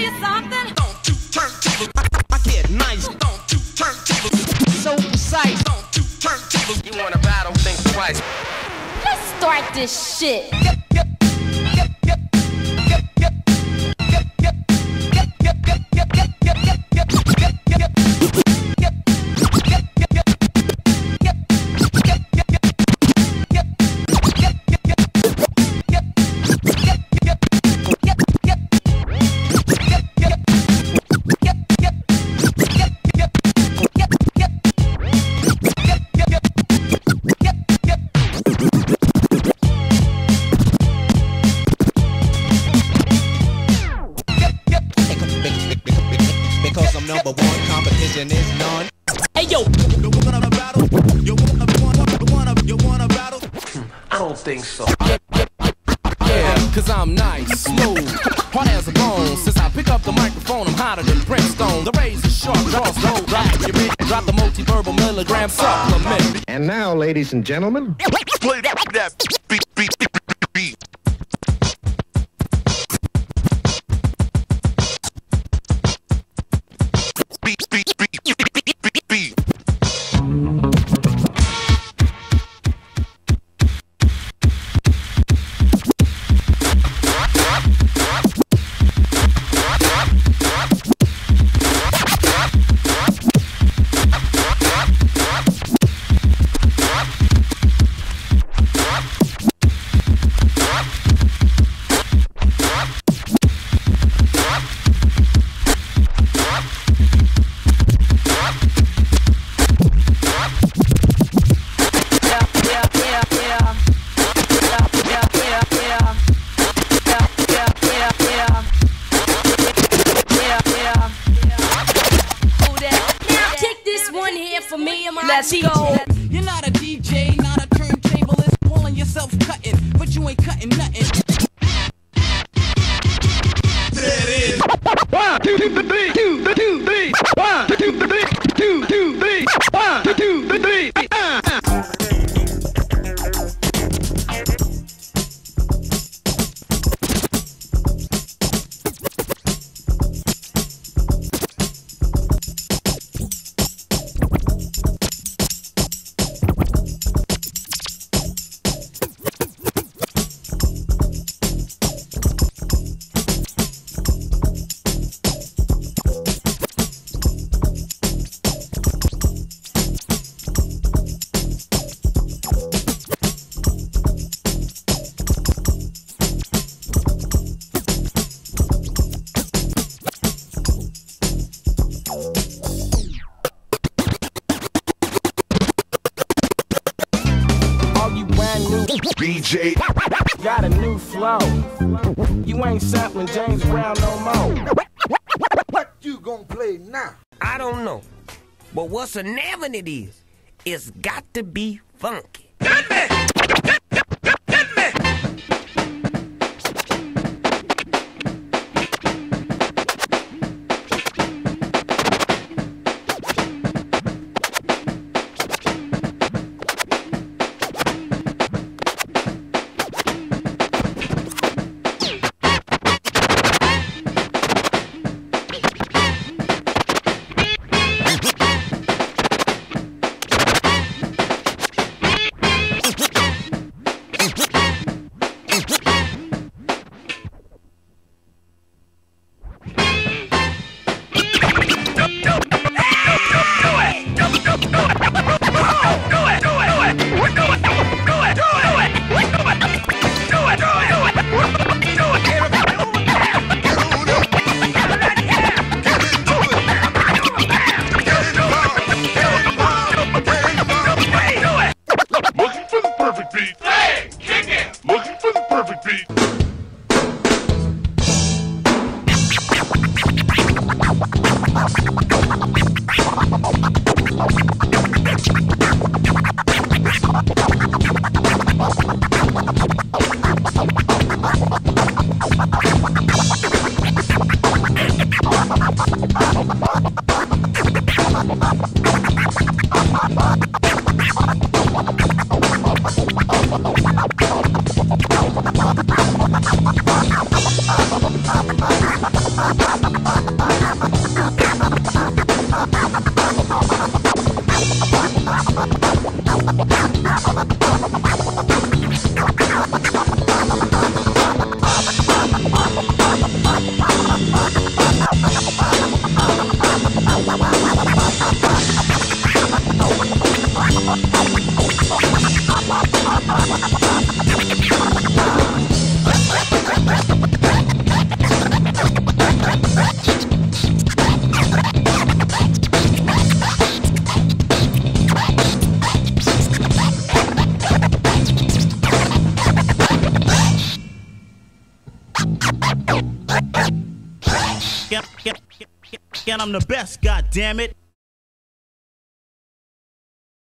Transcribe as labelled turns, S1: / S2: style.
S1: you something?
S2: Don't you turn tables. I get nice. Don't you turn tables. So precise. Don't you turn tables. You wanna battle? Think twice.
S1: Let's start this shit.
S2: Is none.
S3: Hey yo,
S2: You wanna battle? You wanna battle?
S4: I don't think so.
S5: Yeah, cause I'm nice, smooth, hard as a bone. Since I pick up the microphone, I'm hotter than Brimstone. The razor sharp, draws low, black. You ready to drop the multi-verbal milligram supplement.
S6: And now, ladies and gentlemen,
S4: Play that beat.
S1: Let's go.
S7: You're not a DJ, not a turntablist, calling yourself cutting, but you ain't cutting nothing.
S2: There it is.
S6: 1, 2, 3, 2, 2, 3, 1, 2, 3, 2, 2, 3, 1, 2, 3.
S4: BJ
S3: got a new flow. You ain't sampling James Brown no more.
S8: What you gonna play now?
S9: I don't know. But what's a navin' it is, it's got to be funky.
S2: Get me! Get me!
S10: And I'm the best, goddammit.